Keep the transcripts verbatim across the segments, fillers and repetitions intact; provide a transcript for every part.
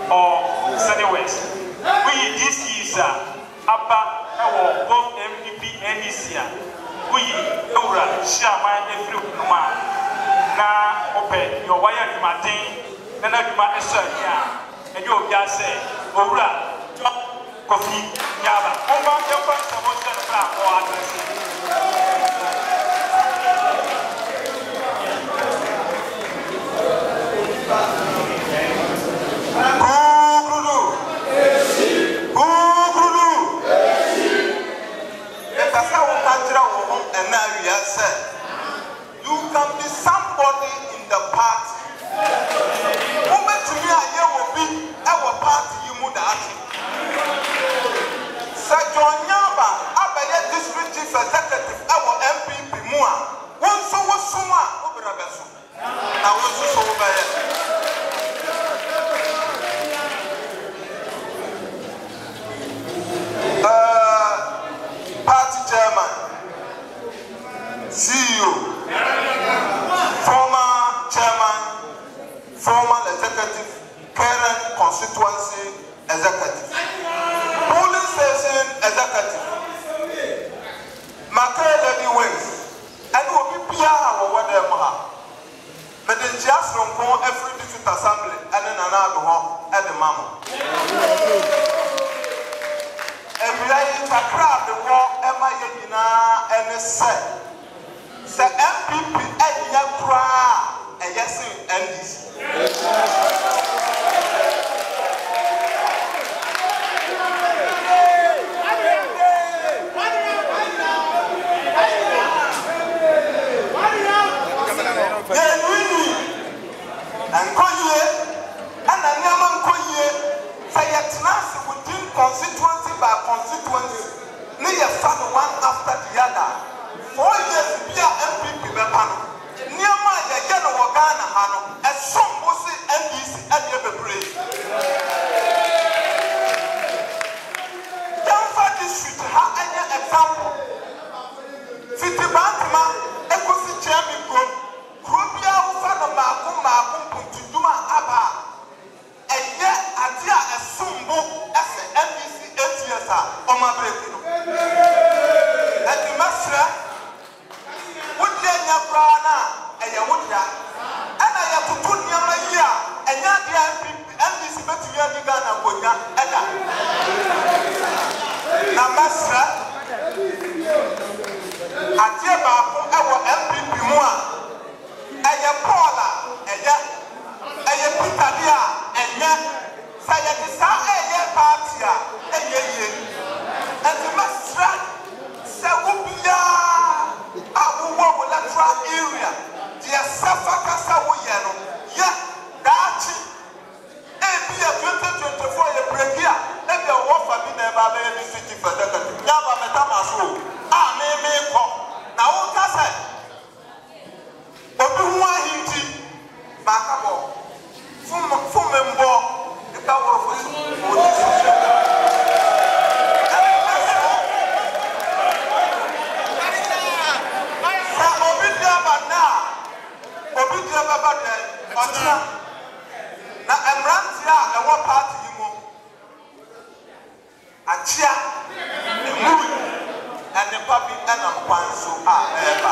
or Sunny West. We this is Abba our both M P P and this year. We Eura Shaman every woman. Now open your wire to Martin, and I do my answer here. And you just say, Ora, coffee, Yaba. Over your first promotion plan or address. And now you have said, you can be somebody in the party. Woman to me, I will be our party, you would ask. Sir John Yaba, Abaya District Chief Executive, our M P P Mua, one so was Suma, Obrabasu. I was so bad. Party chairman, C E O, former chairman, former executive, current constituency executive, polling station executive, Macquarie Lady Wings, and will be Pia or whatever. But then just from every district assembly and then another one at the mama. Every day, a crowd the war, Emma Yena, and the set. Say M P P, and young crowd, and yes, and this. And Koye, and the Yaman Koye, say at last within constituency by constituency, near son one after the other. Four years be a M P P Bepano. Near my Yagano Wagana Hano, as some was it M D C at the other bridge. Yamfa district, how any example. City Bantima, Ecosi Chairman Group, Grubia Ufana Makum Makum Puntuma Abba. And yet, Adia a Sumbo as the M D C eight years on my break. And the master would let your brother and your wood ya. And I have to put your year and your M D C better than the Ghana Boya. Now, master, Adia Baku, our M P P Mua, and your Paula, and your and your Pitalia, and your Sayatisa, and your Partia, and your and the master. Sawubia, Abuwa Lateral area, the Safaka Sawuyano, yeah, Dachi, and be a twenty twenty-four year break here. Let me walk for me never be the city for the country. Never metamaso. Ah, me me come. Now, what I say? Obuwa Hindi, Bakabo, from from member, the power of the na Emrantia and what party you move? A chair, the movie, and the public and a so are ever.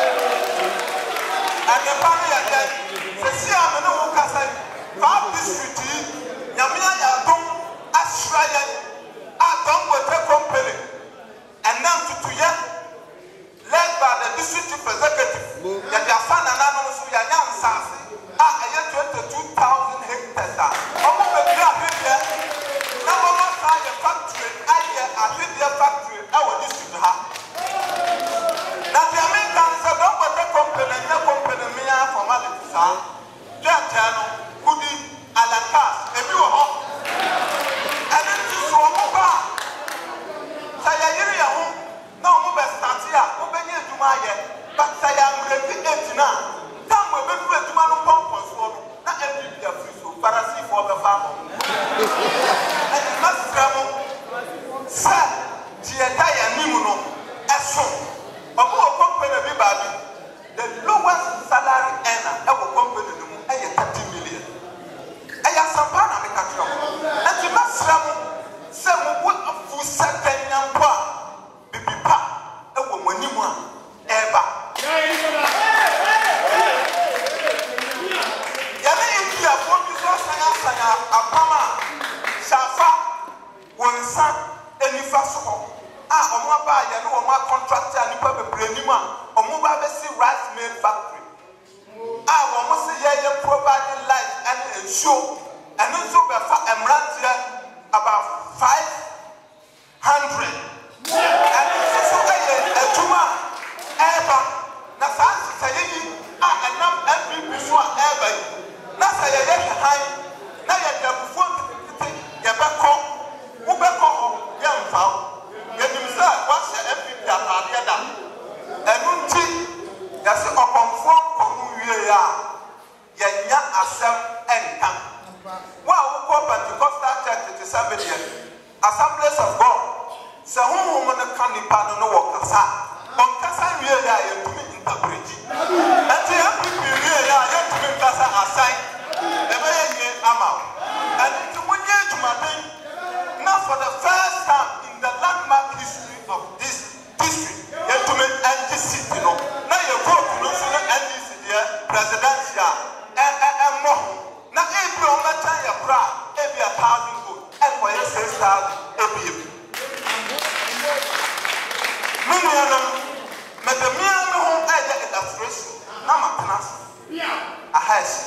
And the family again, the Siam and Okasa, Bob District, Yamia Yadon, Australian, Adam with a company, and now to two years, led by the district executive, that their son and anonymous, we are young Sassy. Ah, I have twenty-two thousand hectares. I'm going to be a here. Now, I'm going to start a factory. I have a factory. I will distribute her. Now, the Americans have done what the company, the company, me are formalities. Giantiano, Goody, Alan Cass, and you are home. And then you saw Moba. Say, I hear you. No, Moba start here. Moba here to my head. But say, I'm ready to now. Come with me to my pump on sword, not every day of free, but I see for the farmer. And the master, sir, Tiataya Nimuno, as soon. But who accompany everybody? The lowest salary earner ever company, I have thirty million. I have some pan, I make a trouble. yɛ no wɔn contract a nipa bebree nim a wɔn ba bɛsi rice mill factory a wɔn si yɛ yɛ providing light ɛne nsuo ɛno nso bɛfa mmeranteɛ about five hundred ɛno nso so ɛyɛ adwuma ɛɛba na saa nsesɛyɛ yi a ɛnam N P P so a ɛɛba yi na sɛ yɛyɛ hɛhan na yɛde abufuo nketenkete yɛbɛkɔ wobɛkɔ hɔ yɛmfa wo yɛnim sɛ wahyɛ N P P ataadeɛ da ɛno nti yɛsɛ ɔkɔmfoɔ kɔ mu wie a yɛnya asɛm ɛnka wo a wokɔ Pentecostal church te sɛ medeɛ Assemblies of God sɛ honhom no ka nipa no no wɔ kasa ɔnkasa wie a yɛntumi ntakorɛgyi ɛnti N P P wie a yɛntumi nkasa asan ɛbɛyɛ yie ama wo ɛno nti wonyɛ adwumaden na for the first time in the landmark history of this district yɛntumi ɛngye seat no na yɛ vote no nso no N D C deɛ presidential ɛmmɔ ho na ebi a ɔmɛkyɛn yɛ kora a ebi a thousand vote ɛnkɔyɛ six thousand ebiem me nuanom mɛde mmea me ho ɛyɛ illustration na matena ase aha ɛhyɛ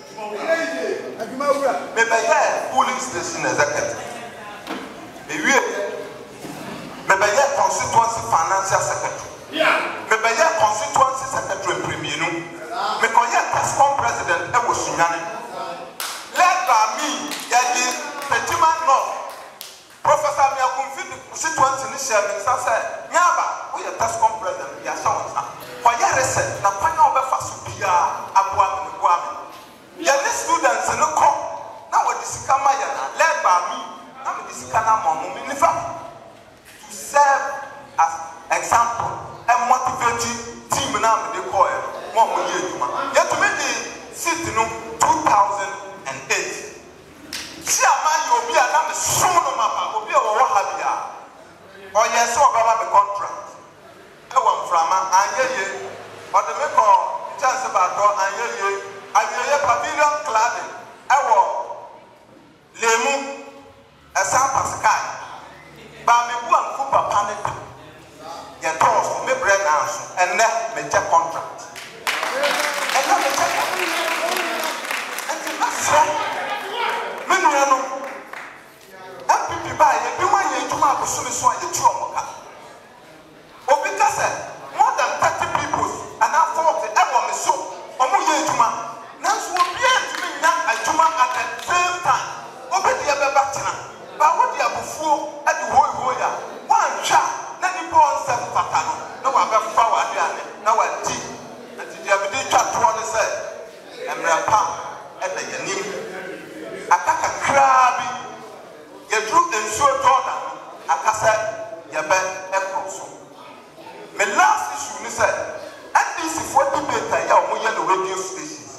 mebɛyɛ polling station executive mewie mebɛyɛ constituency financial secretary mebɛyɛ constituency secretary mpremienu mekɔyɛ TESCOM president ɛwɔ Sunyane led by me yɛde Pejima North Professor Miakumfi constituency ne hyɛ me nsa sɛ nyaba woyɛ TESCOM president yɛahyɛ wo nsa kɔyɛ research na kwan a wobɛfa so biara aboa me ne boa me yɛne students no kɔ na wɔde sika ma yɛ na led by me na mede sika no ama mo me nifa to serve as example and motivate team na mede kɔɛ mo a moyɛ adwuma yɛtumi de seat no two thousand eight si ama yɛ obi a na mesom no mapa obi a wɔwɔ ha bi a ɔyɛ sɛ ɔbɛma me contract ɛwɔ mframa anyɛ yie ɔde me kɔ nkyɛnse baatɔ anyɛ yie awieyɛ pavilion cladding ɛwɔ lemu ɛsan pascal baa mebu anko papa ne da yɛtɔɔ so me brɛ naa so ɛnnɛ mekyɛ contract ɛnnɛ mekyɛ ɛnti nasrɛ me nua no N P P baa yɛbi wa yɛ adwuma abosome so a yɛtu ɔmo ka obi ka sɛ more than thirty people anaa forty ɛwɔ me so ɔmo yɛ adwuma nanso obiara ntumi nya adwuma at the same time obɛdi ɛbɛba tena baa wode abufuo ɛde hoihoi a woanhwɛ a na nipa ɔnsɛ mfata no na wabɛfa w'aduane na wadi nti deɛ mede twa toɔ ne sɛ mmerɛ pa ɛda yɛnim aka kakraa bi yɛduru nsuo Jordan aka sɛ yɛbɛ ɛkoro so me last issue ne sɛ N D C foɔ debate a yɛ a wɔyɛ no radio stations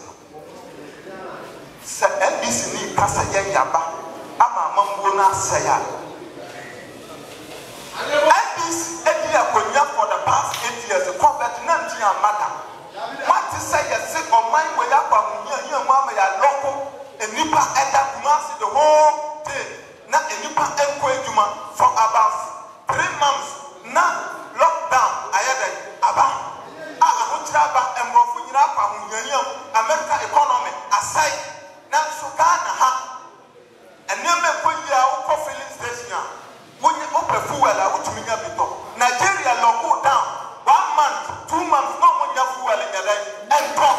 sɛ N D C ni kasa yɛ yaba ama amambuo no asɛe a N D C edi akonnwa for the past eight years COVID nineteen amada wate sɛ yɛse ɔman wɔ yɛ akɔ ahohiahia mu ama yɛalɔko enipa ɛda Kumasi the whole day na enipa ɛnkɔ adwuma for about three months na lockdown ayɛ dɛ aba a ahokyerɛ aba mmorɔfo nyinaa akɔ ahohiahia mu America economy asɛe nanso Ghana ha ɛnneɛma ɛkɔ yie a wokɔ filling station a wonye wopɛ fuel a wotumi nya bi tɔ Nigeria lockdown down one month two months na ɔmo nya fuel nya dɛ ɛntɔ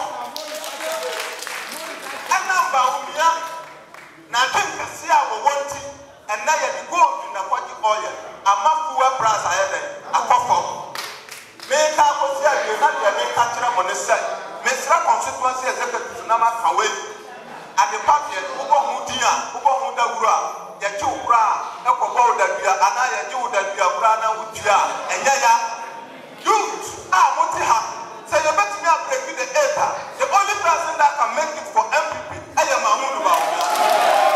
ɛnamba omia na ade nkɛse a wɔwɔ nti ɛnna yɛde gold na kɔgye oil ama fuel price ayɛ dɛ akɔfɔ meka akɔsi awie na deɛ meka kyerɛ mo ne sɛ mesrɛ constituency executive na maka wei adepa deɛ wobɔ ho din a wobɔ ho dawuro a yɛgye wo kora a ɛkɔbɔ wo dadua anaa yɛgye wo dadua kora na wodua a ɛnyɛ ya youth a mote ha sɛ yɛbɛtumi abreki the eight a the only person that can make it for N P P ɛyɛ Mahmoud Bawumia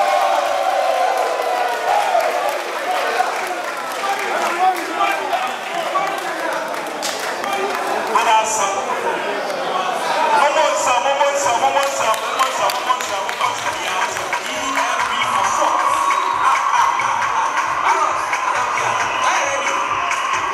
Manasa. Momonsa, momonsa, momonsa, momonsa, momonsa, momonsa. E M B for four.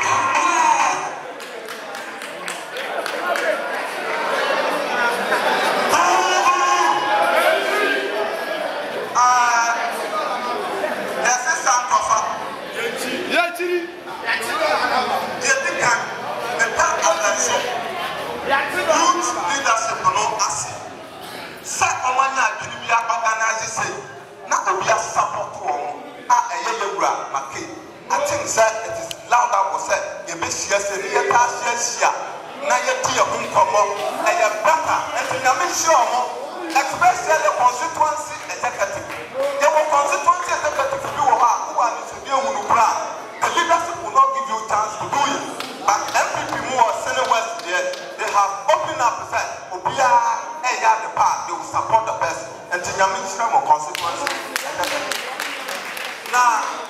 bɛhyia sɛ ne yɛtaa hyiahyia na yɛdi yɛ ho nkɔmmɔ ɛyɛ bɛka nti nyame hyia ɔmo especially constituency executive yɛwɔ constituency executive bi wɔ hɔ a wowɔ a no sɛ bi ehunu koraa the leadership will not give you chance to do it but M P P mu wɔ Sene West there they have opened up sɛ obiara ɛyɛ ade pa they will support the person nti nyame hyia mo constituency executive na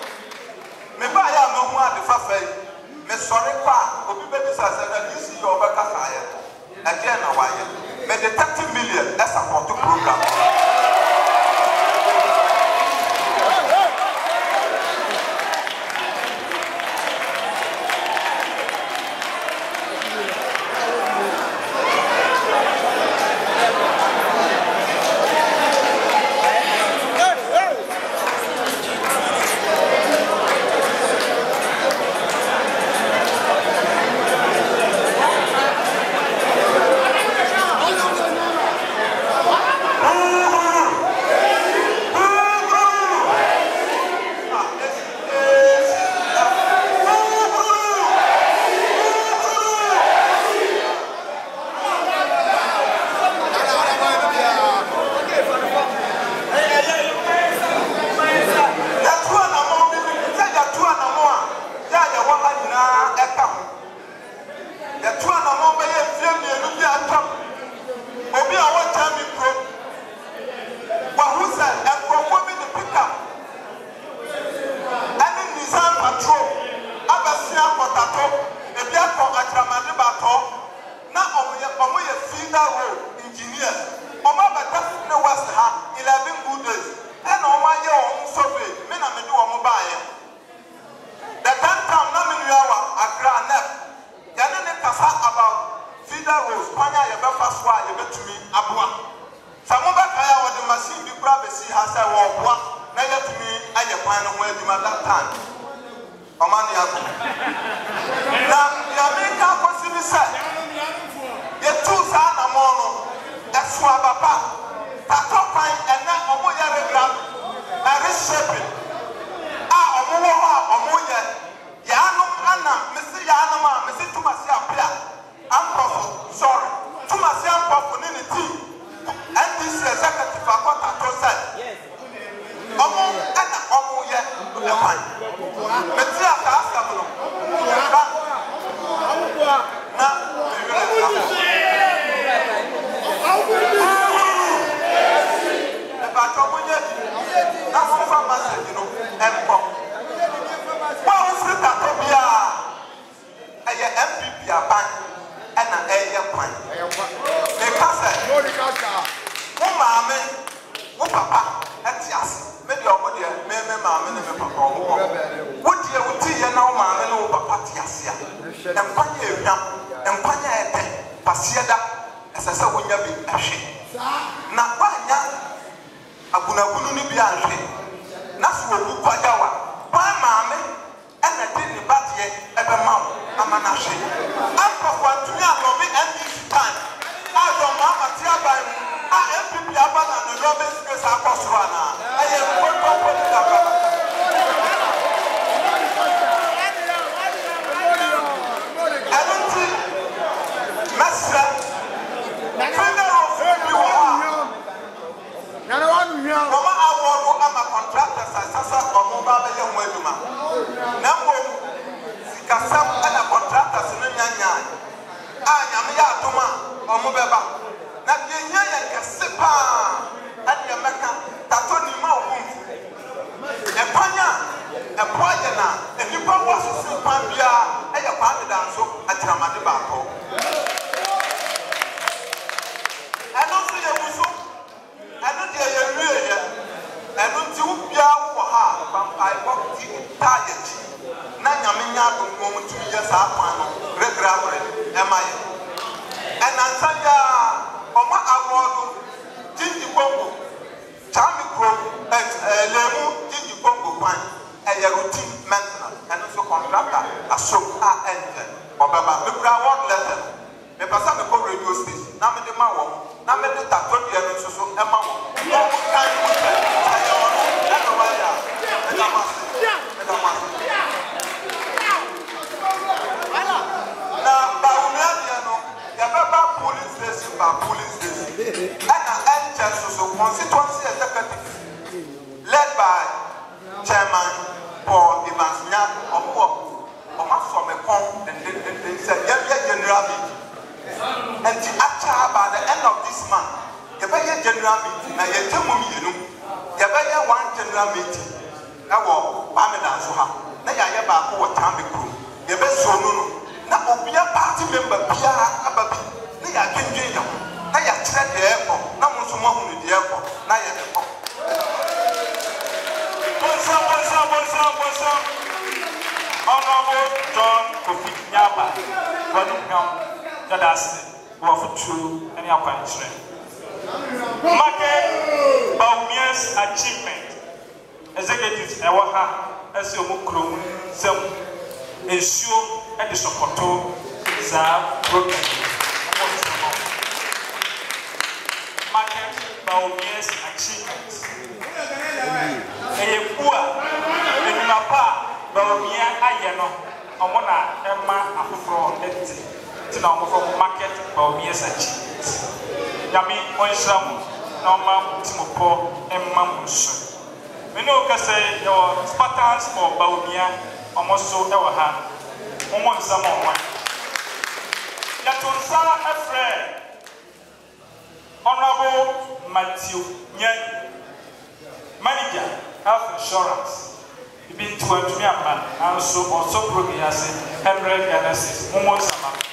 me ba ya me hu ade fafa yi me sɔre kɔ a obi bɛbi sa sɛ na D C yɛ ɔbɛkasa ayɛ ɛdeɛ na wayɛ me de thirty million ɛsupport program Voilà. chairman Paul Evans nya omo omo so me kon den say yeah general meeting and the actual by the end of this month you be general meeting na ye temu mienu you be one general meeting na wo Bamida so ha na ya ye ba ko Tambe Kru ye be so no no na obia party member bia ababi na ya dwendwen ya na ya kire de eko na mo so mo hu de eko na ye de ko bonsa bonsa bonsa bonsa Honorable John Kofi Nyaba wanu hwam dadase wo futu ani akwankyere market Bawumia's achievement executives ewa ha ese omu krom sem ensuo e de sokoto za program market Bawumia's achievement eye bua enuma pa Bawumia aye no omo na ema afoforo eti ti na omo from market Bawumia's achievement yami onshram na omo timopo emma munso mene o ka say your Spartans for Bawumia omo so e wa ha omo nsama omo ya tonsa efre Honorable Matthew Nyan manager health insurance been to a man and so also progress one hundred dialysis.